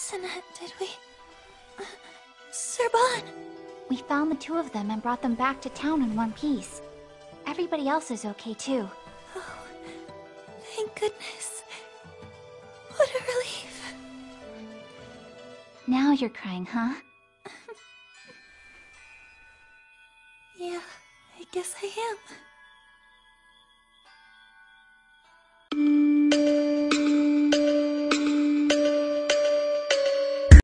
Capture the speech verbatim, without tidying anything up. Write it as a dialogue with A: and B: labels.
A: Sinette, did we... Uh, Serban!
B: We found the two of them and brought them back to town in one piece. Everybody else is okay too.
A: Oh, thank goodness. What a relief.
B: Now you're crying, huh?
A: Yeah, I guess I am.